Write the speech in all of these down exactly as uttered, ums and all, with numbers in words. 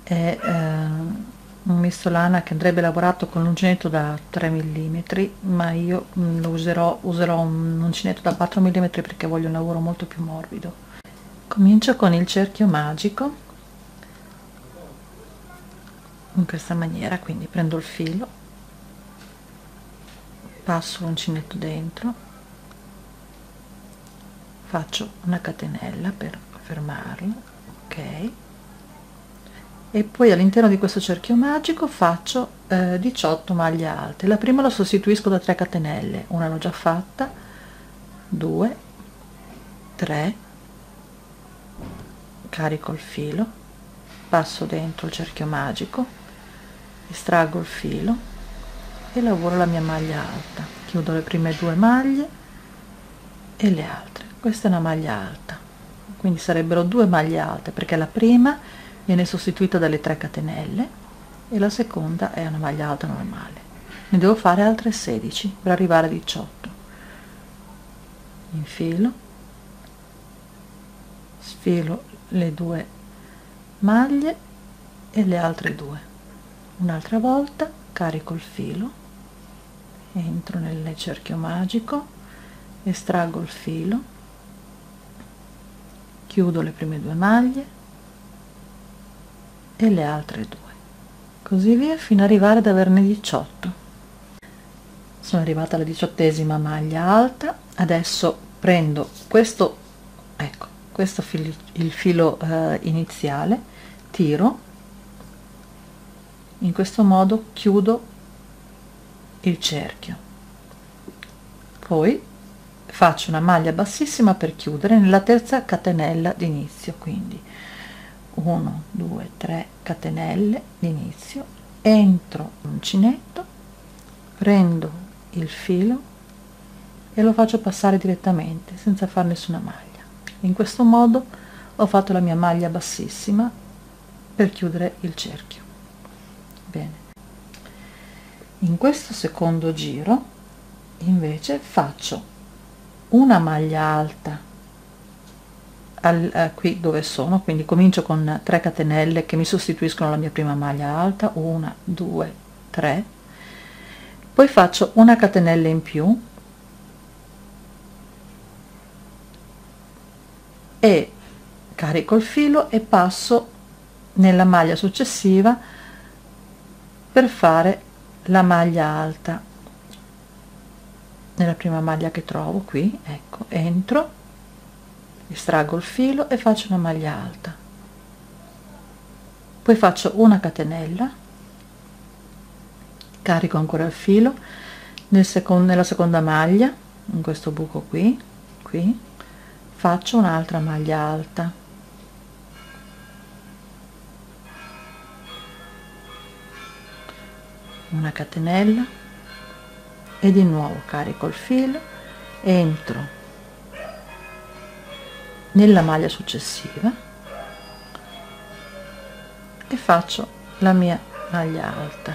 è eh, un misto lana che andrebbe lavorato con l'uncinetto da tre millimetri, ma io mh, lo userò userò un uncinetto da quattro millimetri perché voglio un lavoro molto più morbido. Comincio con il cerchio magico in questa maniera, quindi prendo il filo, passo l'uncinetto dentro, faccio una catenella per fermarlo, ok, e poi all'interno di questo cerchio magico faccio eh, diciotto maglie alte. La prima la sostituisco da tre catenelle, una l'ho già fatta, due, tre, carico il filo, passo dentro il cerchio magico, estraggo il filo e lavoro la mia maglia alta, chiudo le prime due maglie e le altre. Questa è una maglia alta, quindi sarebbero due maglie alte perché la prima viene sostituita dalle tre catenelle e la seconda è una maglia alta normale. Ne devo fare altre sedici per arrivare a diciotto. Infilo, sfilo le due maglie e le altre due, un'altra volta carico il filo, entro nel cerchio magico, estraggo il filo, chiudo le prime due maglie e le altre due, così via fino ad arrivare ad averne diciotto. Sono arrivata alla diciottesima maglia alta. Adesso prendo questo, ecco, questo filo, il filo eh, iniziale, tiro in questo modo, chiudo il cerchio, poi faccio una maglia bassissima per chiudere nella terza catenella d'inizio, quindi uno, due, tre catenelle d'inizio, entro l'uncinetto, prendo il filo e lo faccio passare direttamente senza fare nessuna maglia. In questo modo ho fatto la mia maglia bassissima per chiudere il cerchio. Bene, in questo secondo giro invece faccio una maglia alta Al, eh, qui dove sono, quindi comincio con tre catenelle che mi sostituiscono la mia prima maglia alta, una, due, tre, poi faccio una catenella in più e carico il filo e passo nella maglia successiva per fare la maglia alta nella prima maglia che trovo. Qui ecco, entro, estraggo il filo e faccio una maglia alta, poi faccio una catenella, carico ancora il filo nel secondo, nella seconda maglia, in questo buco qui, qui faccio un'altra maglia alta, una catenella e di nuovo carico il filo, entro nella maglia successiva e faccio la mia maglia alta,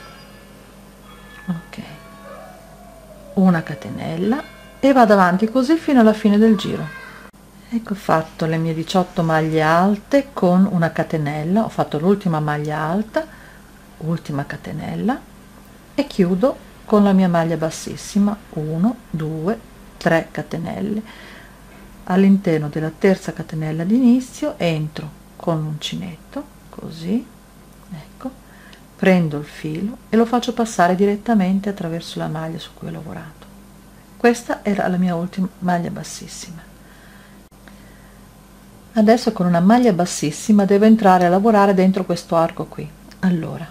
ok, una catenella e vado avanti così fino alla fine del giro. Ecco fatto le mie diciotto maglie alte con una catenella, ho fatto l'ultima maglia alta, ultima catenella e chiudo con la mia maglia bassissima, uno, due, tre catenelle. All'interno della terza catenella d'inizio entro con l'uncinetto, così, ecco, prendo il filo e lo faccio passare direttamente attraverso la maglia su cui ho lavorato. Questa era la mia ultima maglia bassissima. Adesso con una maglia bassissima devo entrare a lavorare dentro questo arco qui. Allora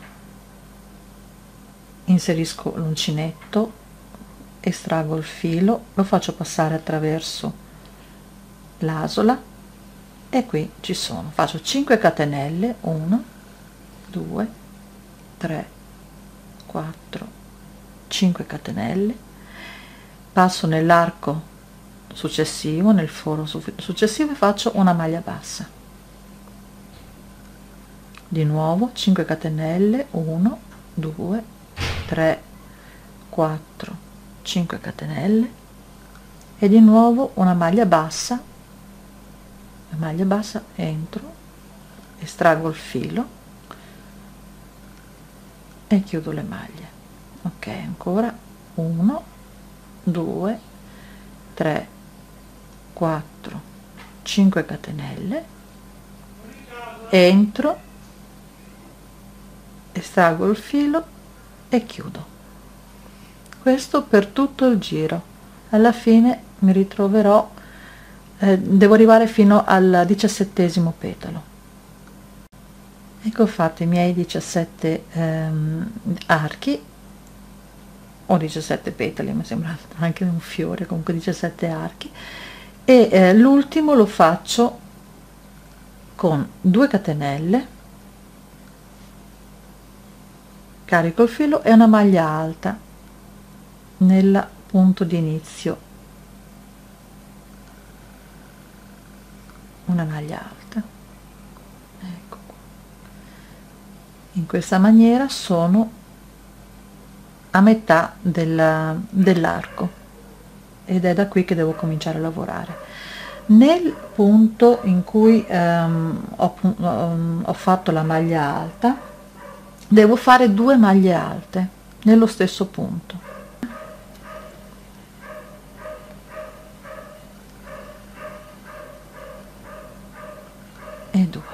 inserisco l'uncinetto, estraggo il filo, lo faccio passare attraverso l'asola e qui ci sono, faccio cinque catenelle, uno, due, tre, quattro, cinque catenelle, passo nell'arco successivo, nel foro successivo e faccio una maglia bassa, di nuovo cinque catenelle, uno, due, tre, quattro, cinque catenelle e di nuovo una maglia bassa, la maglia bassa, entro, estraggo il filo, e chiudo le maglie. Ok, ancora uno, due, tre, quattro, cinque catenelle, entro, estraggo il filo e chiudo. Questo per tutto il giro. Alla fine mi ritroverò, eh, devo arrivare fino al diciassettesimo petalo. Ecco fatto i miei diciassette ehm, archi o diciassette petali, mi sembra anche un fiore, comunque diciassette archi, e eh, l'ultimo lo faccio con due catenelle, carico il filo e una maglia alta nel punto di inizio, una maglia alta, ecco qua. In questa maniera sono a metà del, dell'arco ed è da qui che devo cominciare a lavorare. Nel punto in cui um, ho, um, ho fatto la maglia alta, devo fare due maglie alte nello stesso punto. E due.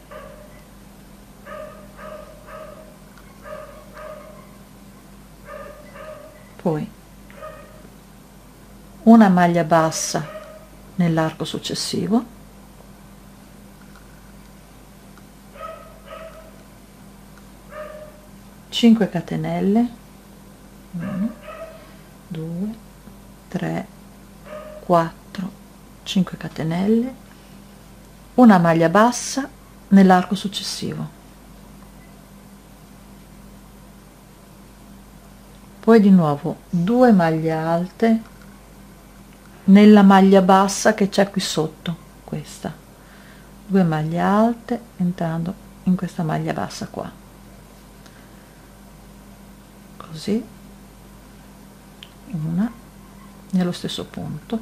Poi una maglia bassa nell'arco successivo, cinque catenelle, uno, due, tre, quattro, cinque catenelle, una maglia bassa nell'arco successivo, poi di nuovo due maglie alte nella maglia bassa che c'è qui sotto, questa, due maglie alte entrando in questa maglia bassa qua, così, una nello stesso punto,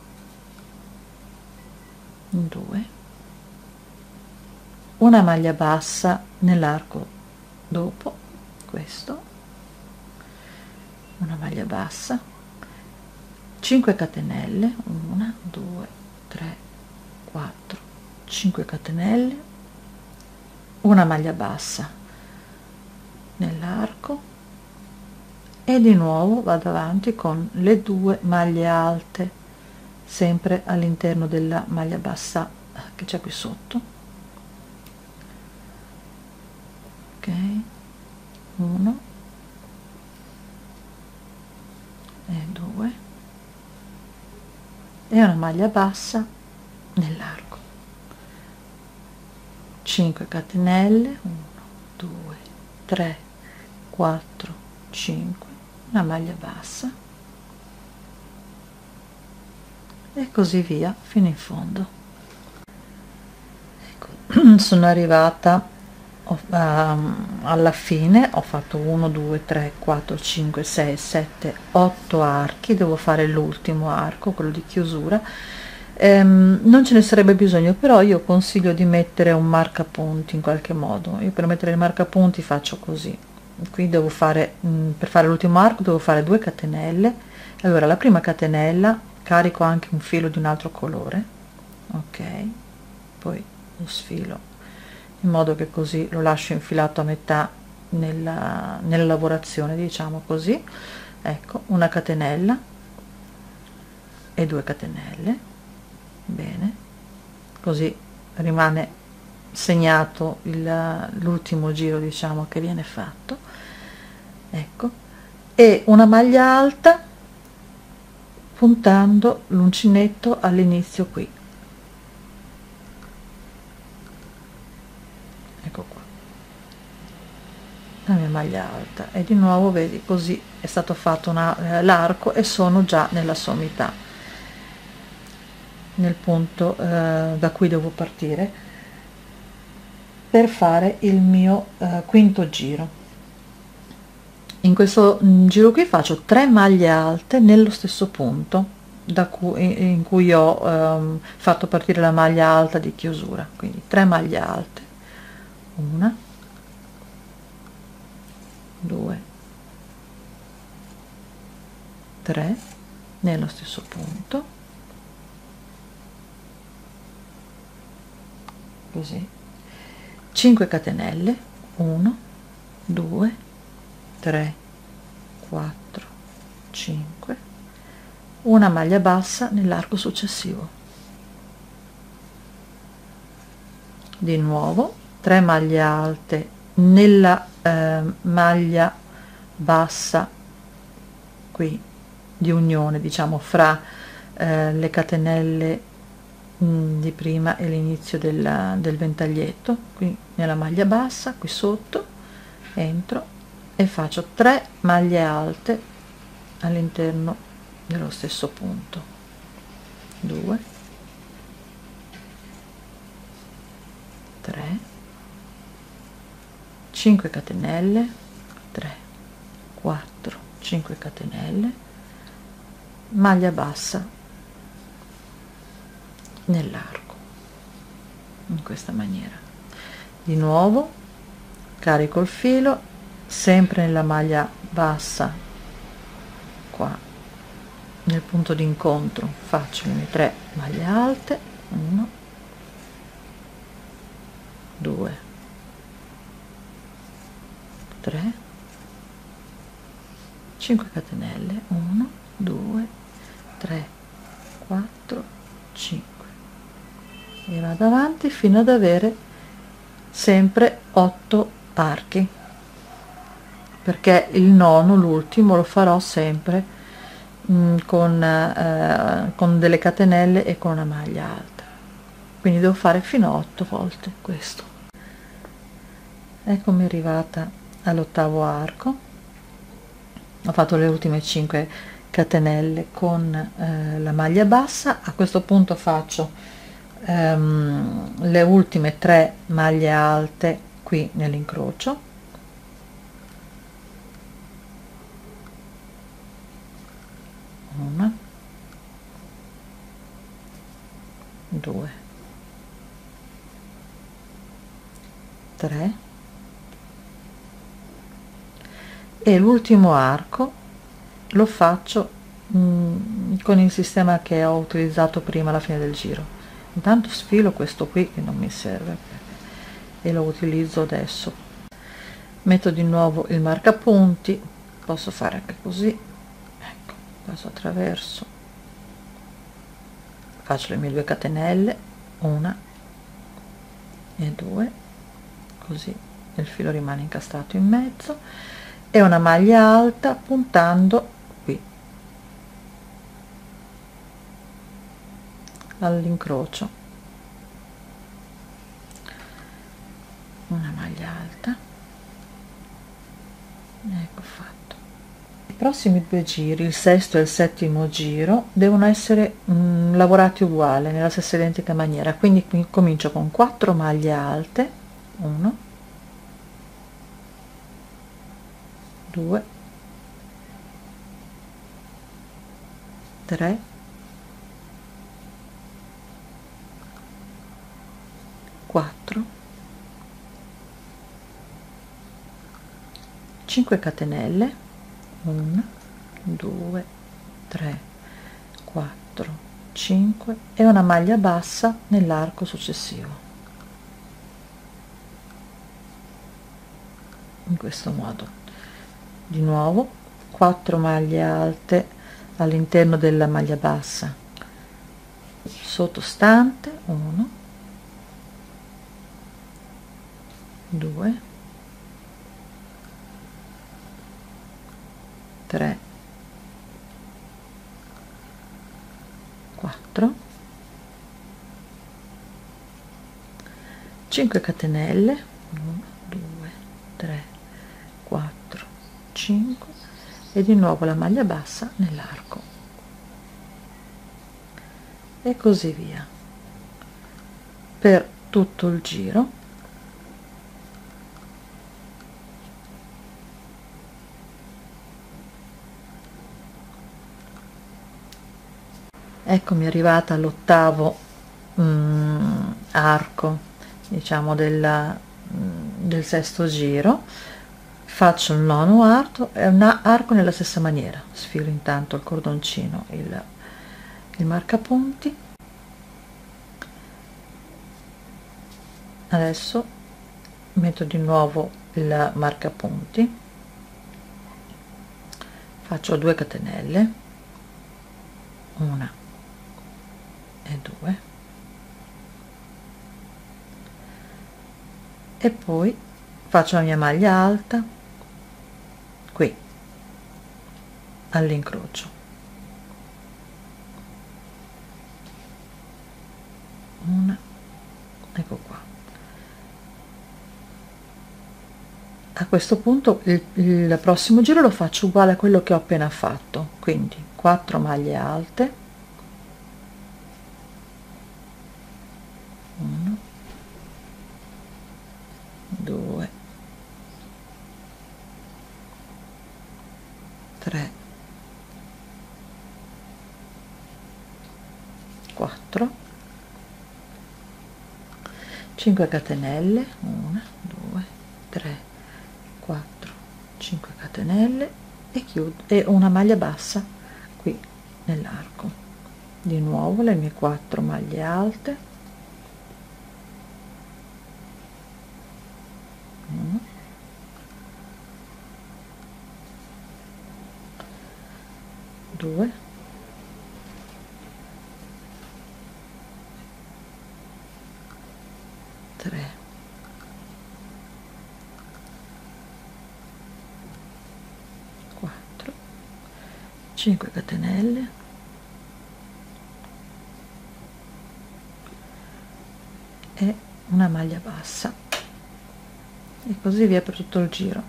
due, una maglia bassa nell'arco dopo questo, una maglia bassa, cinque catenelle, uno, due, tre, quattro, cinque catenelle, una maglia bassa nell'arco e di nuovo vado avanti con le due maglie alte sempre all'interno della maglia bassa che c'è qui sotto. Ok, uno e due e una maglia bassa nell'arco, cinque catenelle, uno, due, tre, quattro, cinque, una maglia bassa e così via fino in fondo. Ecco, sono arrivata ho, um, alla fine, ho fatto uno, due, tre, quattro, cinque, sei, sette, otto archi, devo fare l'ultimo arco, quello di chiusura. Um, non ce ne sarebbe bisogno, però io consiglio di mettere un marcapunti in qualche modo. Io per mettere il marcapunti faccio così. Qui devo fare, mh, per fare l'ultimo arco devo fare due catenelle. Allora la prima catenella carico anche un filo di un altro colore, ok, poi lo sfilo in modo che così lo lascio infilato a metà nella, nella lavorazione, diciamo così, ecco, una catenella e due catenelle, bene, così rimane segnato l'ultimo giro, diciamo, che viene fatto, ecco, e una maglia alta puntando l'uncinetto all'inizio qui, ecco qua, la mia maglia alta, e di nuovo vedi, così è stato fatto una, eh, l'arco, e sono già nella sommità, nel punto eh, da cui devo partire per fare il mio eh, quinto giro. In questo giro qui faccio tre maglie alte nello stesso punto da cui, in cui ho ehm, fatto partire la maglia alta di chiusura, quindi tre maglie alte, una, due, tre nello stesso punto, così, cinque catenelle, uno, due, tre, quattro, cinque, una maglia bassa nell'arco successivo, di nuovo tre maglie alte nella eh, maglia bassa qui di unione, diciamo fra eh, le catenelle mh, di prima e l'inizio del, del ventaglietto, qui nella maglia bassa, qui sotto entro e faccio tre maglie alte all'interno dello stesso punto, due, tre, cinque catenelle, tre, quattro, cinque catenelle, maglia bassa nell'arco, in questa maniera. Di nuovo carico il filo sempre nella maglia bassa, qua nel punto di incontro faccio le mie tre maglie alte, uno, due, tre, cinque catenelle, uno, due, tre, quattro, cinque e vado avanti fino ad avere sempre otto archi, perché il nono, l'ultimo, lo farò sempre mh, con, eh, con delle catenelle e con una maglia alta, quindi devo fare fino a otto volte questo. Eccomi arrivata all'ottavo arco, ho fatto le ultime cinque catenelle con eh, la maglia bassa. A questo punto faccio ehm, le ultime tre maglie alte qui nell'incrocio, una, due, tre e l'ultimo arco lo faccio mh, con il sistema che ho utilizzato prima alla fine del giro. Intanto sfilo questo qui che non mi serve e lo utilizzo adesso, metto di nuovo il marcapunti, posso fare anche così, ecco, passo attraverso, faccio le mie due catenelle, una e due, così il filo rimane incastrato in mezzo, e una maglia alta puntando qui all'incrocio, una maglia alta, ecco fatto. I prossimi due giri, il sesto e il settimo giro, devono essere mh, lavorati uguali nella stessa identica maniera, quindi qui comincio con quattro maglie alte, uno, due, tre, quattro, cinque catenelle, uno, due, tre, quattro, cinque e una maglia bassa nell'arco successivo, in questo modo. Di nuovo quattro maglie alte all'interno della maglia bassa sottostante, uno, due, tre, quattro, cinque catenelle, uno, due, tre, quattro, cinque e di nuovo la maglia bassa nell'arco e così via per tutto il giro. Eccomi arrivata all'ottavo mm, arco, diciamo, della, mm, del sesto giro. faccio il nono arco e un arco nella stessa maniera, sfilo intanto il cordoncino, il, il marcapunti. Adesso metto di nuovo il marcapunti, faccio due catenelle, una e due, e poi faccio la mia maglia alta qui all'incrocio, una, ecco qua. A questo punto il, il prossimo giro lo faccio uguale a quello che ho appena fatto, quindi quattro maglie alte, uno, due, tre, quattro, cinque catenelle, uno, due, tre, quattro, cinque catenelle e chiudo, e una maglia bassa qui nell'arco. Di nuovo le mie quattro maglie alte, uno, due, tre, quattro, cinque catenelle e una maglia bassa, e così via per tutto il giro.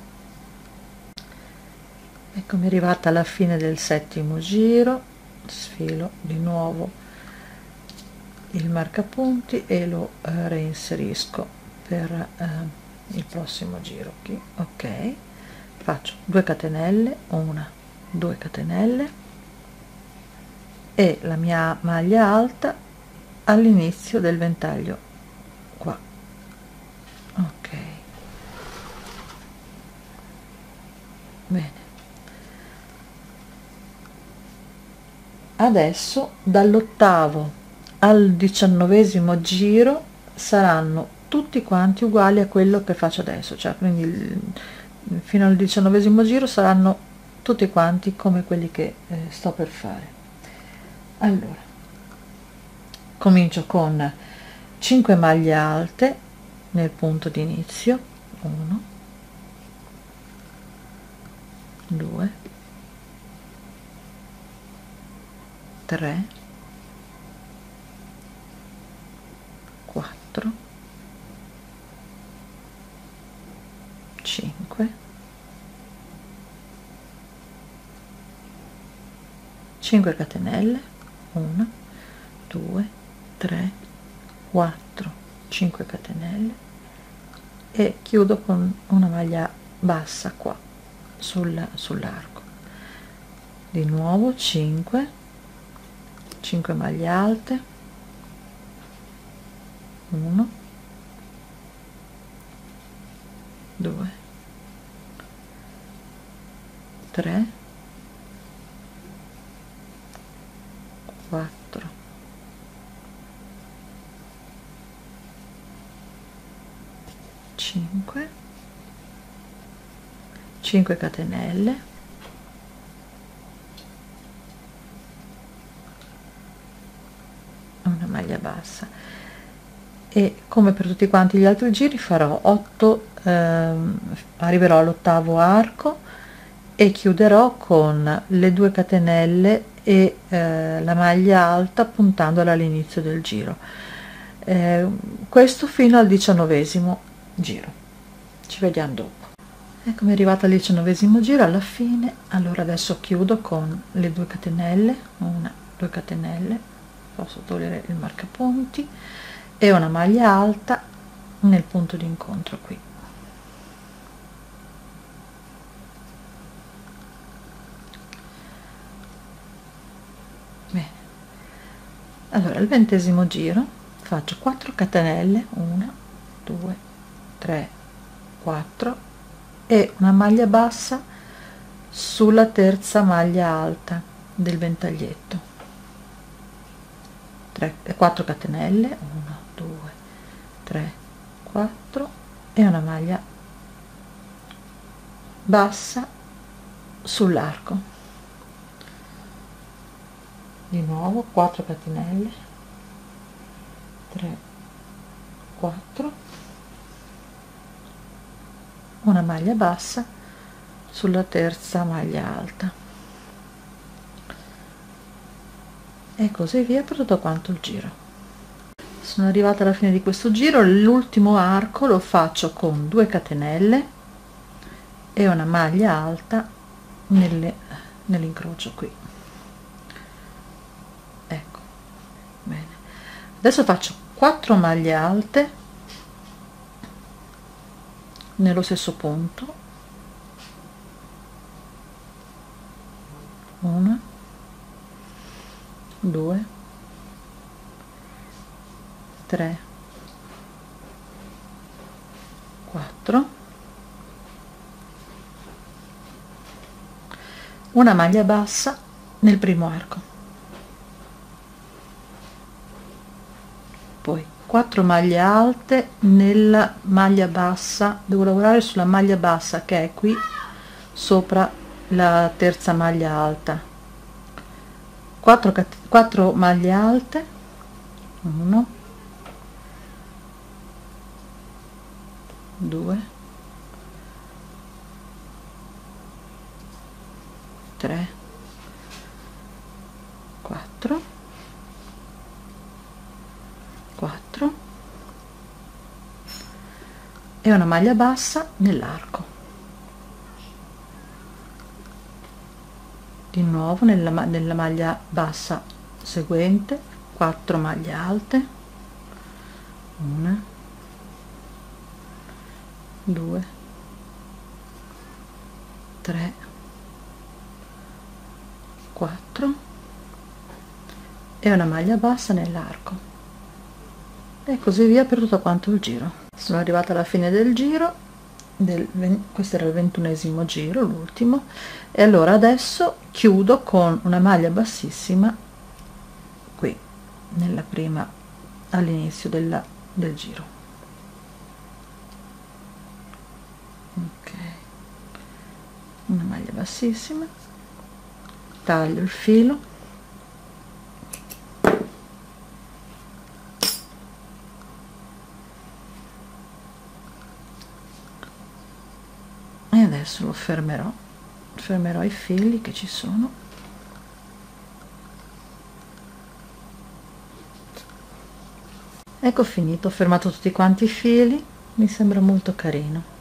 Eccomi arrivata alla fine del settimo giro, sfilo di nuovo il marcapunti e lo eh, reinserisco per eh, il prossimo giro qui. Ok, faccio due catenelle, una, due catenelle e la mia maglia alta all'inizio del ventaglio qua. Ok, bene. Adesso dall'ottavo al diciannovesimo giro saranno tutti quanti uguali a quello che faccio adesso, cioè quindi il, fino al diciannovesimo giro saranno tutti quanti come quelli che eh, sto per fare. Allora comincio con cinque maglie alte nel punto di inizio, uno, due, tre, quattro, cinque, cinque catenelle, uno, due, tre, quattro, cinque catenelle e chiudo con una maglia bassa qua sul, sull'arco. Di nuovo cinque, cinque maglie alte, uno, due, tre, quattro, cinque, cinque catenelle, una maglia bassa, e come per tutti quanti gli altri giri farò otto, ehm, arriverò all'ottavo arco e chiuderò con le due catenelle e eh, la maglia alta puntandola all'inizio del giro, eh, questo fino al diciannovesimo giro. Ci vediamo dopo. Eccomi arrivata al diciannovesimo giro, alla fine. Allora adesso chiudo con le due catenelle, una, due catenelle, posso togliere il marcapunti, e una maglia alta nel punto di incontro qui. Bene, allora il ventesimo giro faccio quattro catenelle, una, due, tre, quattro, e una maglia bassa sulla terza maglia alta del ventaglietto, tre e quattro catenelle, uno due tre quattro, e una maglia bassa sull'arco, di nuovo quattro catenelle, tre quattro, una maglia bassa sulla terza maglia alta, e così via per tutto quanto il giro. Sono arrivata alla fine di questo giro. L'ultimo arco lo faccio con due catenelle e una maglia alta nelle nell'incrocio qui. Ecco, bene, adesso faccio quattro maglie alte nello stesso punto, una, due, tre, quattro, una maglia bassa nel primo arco, poi quattro maglie alte nella maglia bassa. Devo lavorare sulla maglia bassa che è qui sopra la terza maglia alta, quattro, quattro maglie alte, uno, due, tre, quattro, quattro, e una maglia bassa nell'arco, di nuovo nella, nella maglia bassa seguente quattro maglie alte, una, due, tre, quattro, e una maglia bassa nell'arco, e così via per tutto quanto il giro. Sono arrivata alla fine del giro del, questo era il ventunesimo giro, l'ultimo, e allora adesso chiudo con una maglia bassissima qui nella prima, all'inizio della, del giro. Ok, una maglia bassissima, taglio il filo e adesso lo fermerò, fermerò i fili che ci sono. Ecco finito, ho fermato tutti quanti i fili, mi sembra molto carino.